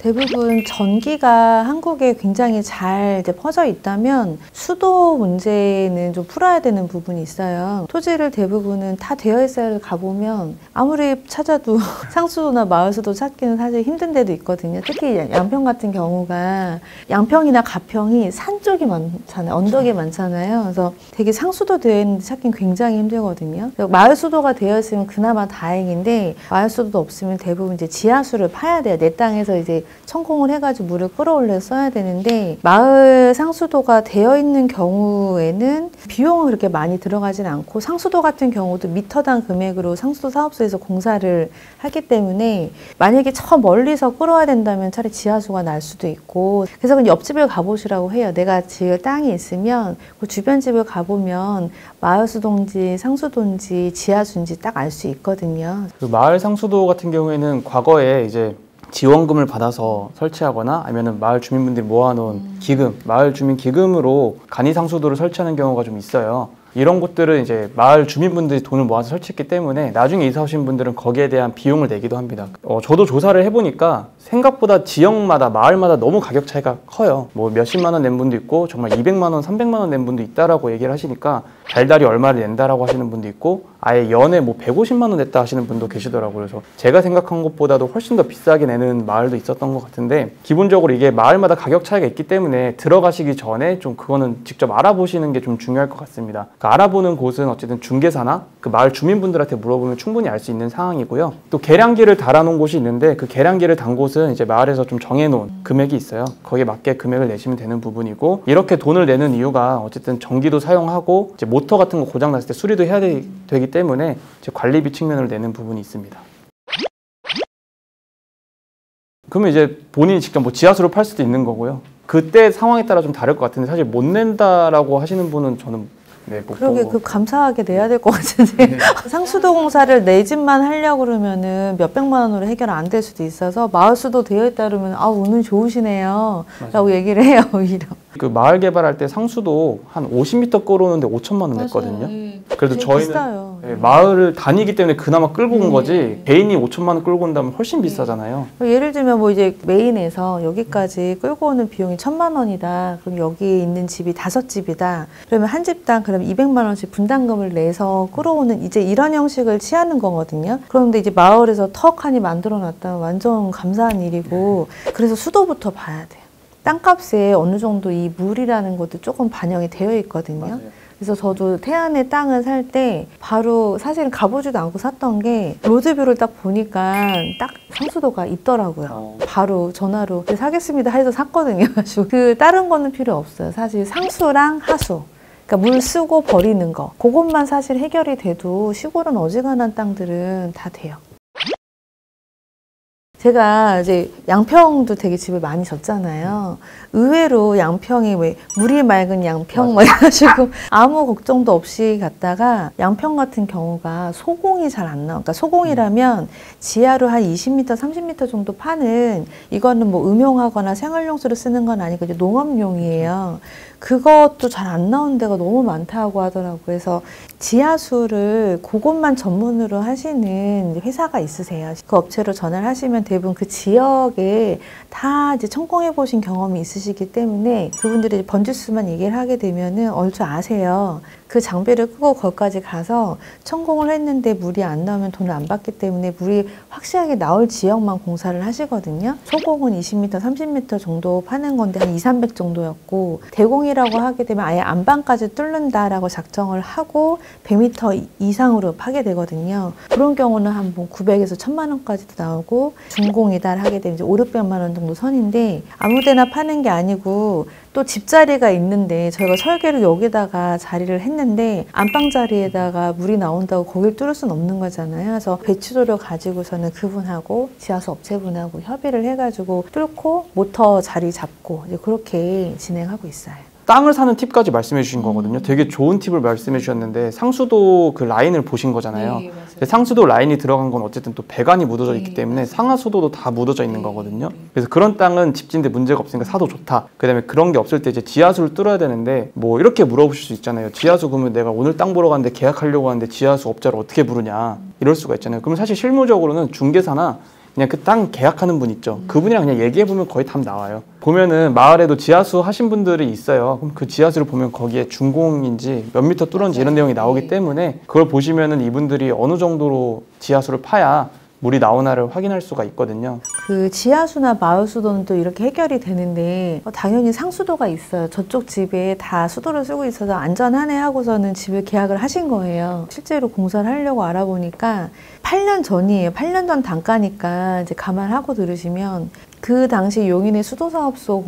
대부분 전기가 한국에 굉장히 잘 이제 퍼져 있다면 수도 문제는 좀 풀어야 되는 부분이 있어요. 토지를 대부분은 다 되어 있어야 가보면 아무리 찾아도 상수도나 마을수도 찾기는 사실 힘든 데도 있거든요. 특히 양평 같은 경우가 양평이나 가평이 산 쪽이 많잖아요. 언덕이 많잖아요. 그래서 되게 상수도 되어 있는데 찾기는 굉장히 힘들거든요. 마을수도가 되어 있으면 그나마 다행인데 마을수도도 없으면 대부분 이제 지하수를 파야 돼요. 내 땅에서 이제 천공을 해가지고 물을 끌어올려 써야 되는데 마을 상수도가 되어 있는 경우에는 비용은 그렇게 많이 들어가진 않고 상수도 같은 경우도 미터당 금액으로 상수도 사업소에서 공사를 하기 때문에 만약에 저 멀리서 끌어와야 된다면 차라리 지하수가 날 수도 있고 그래서 그냥 옆집을 가보시라고 해요. 내가 지을 땅이 있으면 그 주변 집을 가보면 마을수도인지 상수도인지 지하수인지 딱 알 수 있거든요. 그 마을 상수도 같은 경우에는 과거에 이제 지원금을 받아서 설치하거나 아니면은 마을 주민분들이 모아놓은 기금, 마을 주민 기금으로 간이 상수도를 설치하는 경우가 좀 있어요. 이런 곳들은 이제 마을 주민분들이 돈을 모아서 설치했기 때문에 나중에 이사 오신 분들은 거기에 대한 비용을 내기도 합니다. 저도 조사를 해보니까 생각보다 지역마다 마을마다 너무 가격 차이가 커요. 뭐 몇십만 원 낸 분도 있고 정말 200만 원, 300만 원 낸 분도 있다라고 얘기를 하시니까 달달이 얼마를 낸다라고 하시는 분도 있고 아예 연에 뭐 150만 원 냈다 하시는 분도 계시더라고요. 그래서 제가 생각한 것보다도 훨씬 더 비싸게 내는 마을도 있었던 것 같은데 기본적으로 이게 마을마다 가격 차이가 있기 때문에 들어가시기 전에 좀 그거는 직접 알아보시는 게 좀 중요할 것 같습니다. 알아보는 곳은 어쨌든 중개사나 그 마을 주민분들한테 물어보면 충분히 알 수 있는 상황이고요. 또 계량기를 달아놓은 곳이 있는데 그 계량기를 단 곳은 이제 마을에서 좀 정해놓은 금액이 있어요. 거기에 맞게 금액을 내시면 되는 부분이고 이렇게 돈을 내는 이유가 어쨌든 전기도 사용하고 이제 모터 같은 거 고장 났을 때 수리도 해야 되기 때문에 이제 관리비 측면으로 내는 부분이 있습니다. 그러면 이제 본인이 직접 뭐 지하수를 팔 수도 있는 거고요. 그때 상황에 따라 좀 다를 것 같은데 사실 못 낸다라고 하시는 분은 저는 그러게 그 감사하게 내야 될 것 같은데 네. 상수도 공사를 내 집만 하려고 그러면은 몇백만 원으로 해결 안 될 수도 있어서 마을수도 되어 있다 그러면 아 운은 좋으시네요 라고 얘기를 해요 오히려. 그 마을 개발할 때 상수도 한 50m 끌어오는데 5천만 원 냈거든요. 그래도 저희는 네, 마을을 다니기 때문에 그나마 끌고 온 거지 개인이 5천만 원 끌고 온다면 훨씬 비싸잖아요. 예를 들면 뭐 이제 메인에서 여기까지 끌고 오는 비용이 1,000만 원이다. 그럼 여기 있는 집이 5집이다. 그러면 한 집당 그럼 200만 원씩 분담금을 내서 끌어오는 이제 이런 형식을 취하는 거거든요. 그런데 이제 마을에서 턱하니 만들어 놨다면 완전 감사한 일이고 그래서 수도부터 봐야 돼요. 땅값에 어느 정도 이 물이라는 것도 조금 반영이 되어 있거든요. 맞아요. 그래서 저도 태안의 땅을 살 때 바로 사실은 가보지도 않고 샀던 게 로드뷰를 딱 보니까 딱 상수도가 있더라고요. 바로 전화로 사겠습니다 해서 샀거든요. 그 다른 거는 필요 없어요. 사실 상수랑 하수. 그러니까 물 쓰고 버리는 거. 그것만 사실 해결이 돼도 시골은 어지간한 땅들은 다 돼요. 제가 이제 양평도 되게 집을 많이 졌잖아요. 의외로 양평이 왜 물이 맑은 양평 뭐 이래가지고 아무 걱정도 없이 갔다가 양평 같은 경우가 소공이 잘 안 나와. 그러니까 소공이라면 지하로 한 20m, 30m 정도 파는 이거는 뭐 음용하거나 생활용수로 쓰는 건 아니고 이제 농업용이에요. 그것도 잘 안 나온 데가 너무 많다고 하더라고요. 그래서 지하수를 그것만 전문으로 하시는 회사가 있으세요. 그 업체로 전화를 하시면 대부분 그 지역에 다 이제 천공해 보신 경험이 있으시기 때문에 그분들이 번지수만 얘기를 하게 되면은 얼추 아세요. 그 장비를 끄고 거기까지 가서 천공을 했는데 물이 안 나오면 돈을 안 받기 때문에 물이 확실하게 나올 지역만 공사를 하시거든요. 소공은 20m, 30m 정도 파는 건데 한 2, 300 정도였고 대공이라고 하게 되면 아예 안방까지 뚫는다라고 작정을 하고 100m 이상으로 파게 되거든요. 그런 경우는 한 900에서 1000만 원까지도 나오고 중공이다 하게 되면 이제 5, 600만 원 정도 선인데 아무 데나 파는 게 아니고 또 집자리가 있는데 저희가 설계를 여기다가 자리를 했는데 안방 자리에다가 물이 나온다고 거길 뚫을 수는 없는 거잖아요. 그래서 배추도를 가지고서는 그분하고 지하수 업체분하고 협의를 해가지고 뚫고 모터 자리 잡고 이제 그렇게 진행하고 있어요. 땅을 사는 팁까지 말씀해 주신 거거든요. 되게 좋은 팁을 말씀해 주셨는데 상수도 그 라인을 보신 거잖아요. 네, 근데 상수도 라인이 들어간 건 어쨌든 또 배관이 묻어져 있기 때문에 상하수도도 다 묻어져 있는 거거든요. 그래서 그런 땅은 집진데 문제가 없으니까 사도 좋다. 그 다음에 그런 게 없을 때 이제 지하수를 뚫어야 되는데 뭐 이렇게 물어보실 수 있잖아요. 지하수 그러면 내가 오늘 땅 보러 갔는데 계약하려고 하는데 지하수 업자를 어떻게 부르냐 이럴 수가 있잖아요. 그럼 사실 실무적으로는 중개사나 그냥 그 땅 계약하는 분 있죠. 그분이랑 그냥 얘기해보면 거의 답 나와요. 보면은 마을에도 지하수 하신 분들이 있어요. 그럼 그 지하수를 보면 거기에 준공인지 몇 미터 뚫었는지 이런 내용이 나오기 때문에 그걸 보시면은 이분들이 어느 정도로 지하수를 파야 물이 나오나를 확인할 수가 있거든요. 그 지하수나 마을 수도는 또 이렇게 해결이 되는데 당연히 상수도가 있어요. 저쪽 집에 다 수도를 쓰고 있어서 안전하네 하고서는 집을 계약을 하신 거예요. 실제로 공사를 하려고 알아보니까 8년 전이에요. 8년 전 단가니까 이제 감안하고 들으시면 그 당시 용인의 수도사업소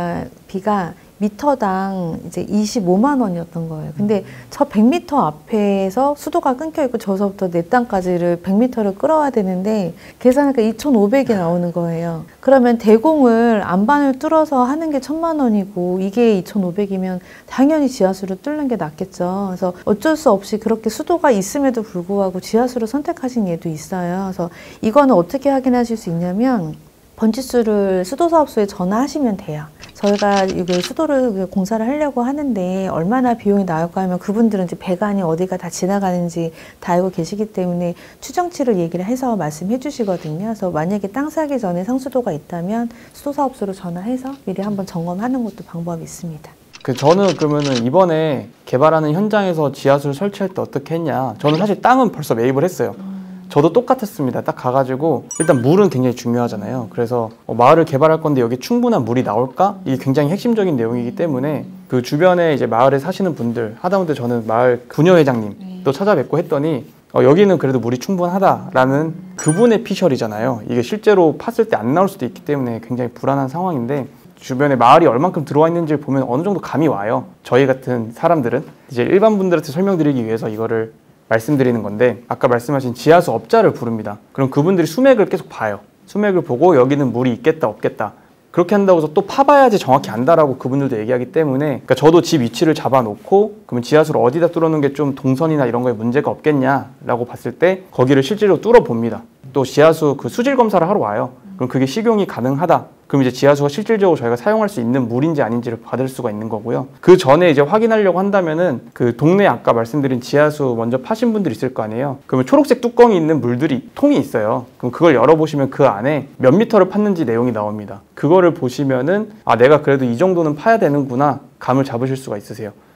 공사비가 미터당 이제 25만 원이었던 거예요. 근데 저 100m 앞에서 수도가 끊겨 있고 저서부터 내 땅까지를 100m를 끌어와야 되는데 계산하니까 2,500이 나오는 거예요. 그러면 대공을 안반을 뚫어서 하는 게 1,000만 원이고 이게 2,500이면 당연히 지하수를 뚫는 게 낫겠죠. 그래서 어쩔 수 없이 그렇게 수도가 있음에도 불구하고 지하수를 선택하신 예도 있어요. 그래서 이거는 어떻게 확인하실 수 있냐면 번지수를 수도사업소에 전화하시면 돼요. 저희가 이게 수도를 공사를 하려고 하는데 얼마나 비용이 나올까 하면 그분들은 이제 배관이 어디가 다 지나가는지 다 알고 계시기 때문에 추정치를 얘기를 해서 말씀해 주시거든요. 그래서 만약에 땅 사기 전에 상수도가 있다면 수도사업소로 전화해서 미리 한번 점검하는 것도 방법이 있습니다. 저는 그러면은 이번에 개발하는 현장에서 지하수를 설치할 때 어떻게 했냐. 저는 사실 땅은 벌써 매입을 했어요. 저도 똑같았습니다. 딱 가가지고 일단 물은 굉장히 중요하잖아요. 그래서 마을을 개발할 건데 여기 충분한 물이 나올까? 이게 굉장히 핵심적인 내용이기 때문에 그 주변에 이제 마을에 사시는 분들 하다못해 저는 마을 부녀회장님 또 찾아뵙고 했더니 여기는 그래도 물이 충분하다라는 그분의 피셜이잖아요. 이게 실제로 팠을 때 안 나올 수도 있기 때문에 굉장히 불안한 상황인데 주변에 마을이 얼만큼 들어와 있는지를 보면 어느 정도 감이 와요. 저희 같은 사람들은 이제 일반 분들한테 설명드리기 위해서 이거를 말씀드리는 건데 아까 말씀하신 지하수 업자를 부릅니다. 그럼 그분들이 수맥을 계속 봐요. 수맥을 보고 여기는 물이 있겠다 없겠다. 그렇게 한다고 해서 또 파봐야지 정확히 안다라고 그분들도 얘기하기 때문에 그러니까 저도 집 위치를 잡아놓고 그러면 지하수를 어디다 뚫어놓는 게 좀 동선이나 이런 거에 문제가 없겠냐라고 봤을 때 거기를 실제로 뚫어봅니다. 또 지하수 그 수질 검사를 하러 와요. 그럼 그게 식용이 가능하다. 그럼 이제 지하수가 실질적으로 저희가 사용할 수 있는 물인지 아닌지를 받을 수가 있는 거고요. 그 전에 이제 확인하려고 한다면은 그 동네 아까 말씀드린 지하수 먼저 파신 분들 있을 거 아니에요. 그러면 초록색 뚜껑이 있는 물들이 통이 있어요. 그럼 그걸 열어보시면 그 안에 몇 미터를 팠는지 내용이 나옵니다. 그거를 보시면은 아 내가 그래도 이 정도는 파야 되는구나 감을 잡으실 수가 있으세요.